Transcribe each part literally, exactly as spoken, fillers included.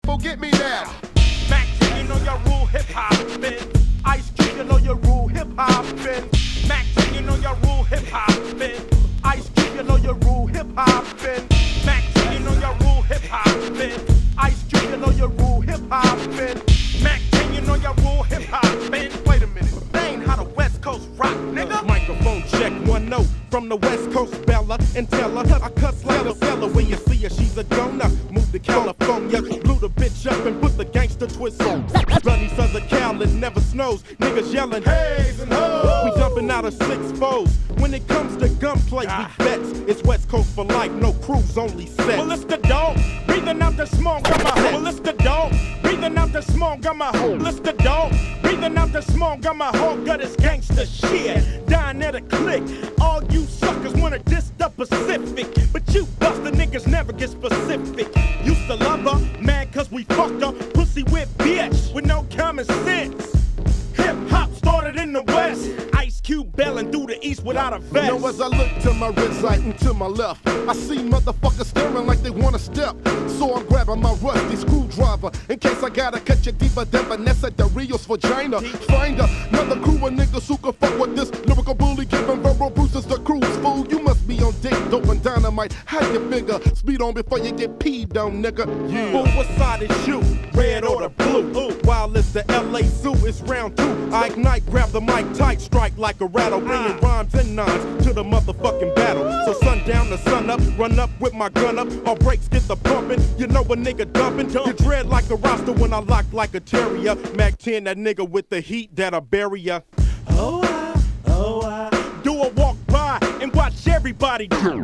forget me now. Mac ten, you know your rule hip hoppin'. Ice Cube, you know your rule hip hoppin'. Mac ten, you know your rule hip hoppin'. Ice Cube, you know your rule hip hoppin'. Mac ten, you know your rule hip hoppin'. Ice Cube, you know your rule hip hoppin'. Mac ten, you know your rule hip hoppin'. Wait a minute, that ain't how the West Coast rock, nigga. Microphone check, one note from the West Coast Bella, and tell her I cuss like a fella. When you see her, she's a donor. Move to California, blew the bitch up and put the gangster twist on. Sunny sons of Cal, it never snows. Niggas yelling haze and hoes. We dumping out of six foes. When it comes to gunplay, ah. we bets. It's West Coast for life, no cruise, only set. Well, it's the dog, breathing out the smoke, got my hole. Well, it's the dog, breathing out the smoke, got my hole. Well, it's the dog, breathing out the smoke, got my whole gut is gangster shit. Dying at a click. All you suckers wanna diss the Pacific, but you buster niggas never get specific. Used to love her, mad cause we fucked her. Pussy with bitch with no common sense. Hip hop started in the West. Ice Cube belling through the East without a vest. Now as I look to my right right and to my left, I see motherfuckers staring like they wanna step. So I'm grabbing my rusty screwdriver in case I gotta cut you deeper than Vanessa de Rio's vagina. Find another crew of niggas who can fuck with this lyrical bully, giving verbal bruises to cruise. Fool, you must be on dick, dope and dynamite. How you figure? Speed on before you get peed on, nigga. Yeah. Well, what side is you? Red or the blue? Ooh. While it's the L A Zoo, it's round two. I ignite, grab the mic tight, strike like a rattle, bringing ah. rhymes and nines to the motherfucking battle. So sundown to sun up, run up with my gun up. All brakes get the pumping. You know a nigga dumping. You dread like a roster when I lock like a terrier. Mac ten, that nigga with the heat that'll bury ya. Oh I, oh I, do a walk by and watch everybody do.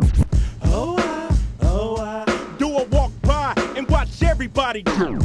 Oh I, oh I, do a walk by and watch everybody do.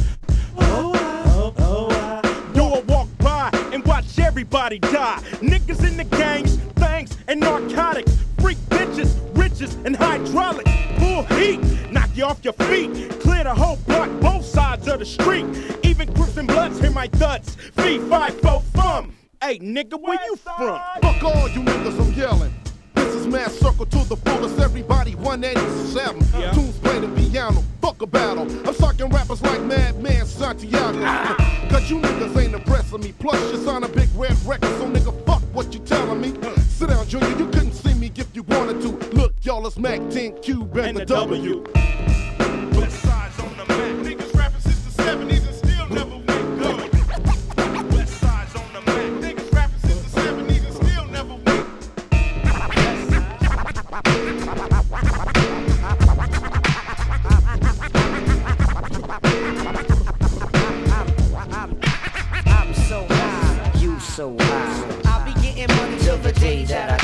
Oh I, oh, oh I, do a walk by and watch everybody die. Niggas in the gangs, things and narcotics, freak bitches, riches and hydraulics. Full heat, knock you off your feet, clear the whole block, both sides of the street. Even Crips and Bloods hear my thuds. Fee, five, four, fum. Hey nigga, where you from? Fuck all you niggas, I'm yelling. This is Mad Circle to the fullest, everybody one eighty-seven. Yeah. Tunes play the piano, fuck a battle. I'm sucking rappers like Madman Santiago. Ah. Cause you niggas ain't impressing me. Plus you sign a big red record, so nigga fuck what you telling me. Uh. Sit down, Junior, you couldn't see me if you wanted to. Look, y'all, it's Mac ten, Cube, and, and the, the W. w. West side's on the map. Niggas rapping since the seventies and still never went good. West side's on the map. Niggas rapping since the seventies and still never went good. I'm so high, you so high. I'll be getting money till the day that I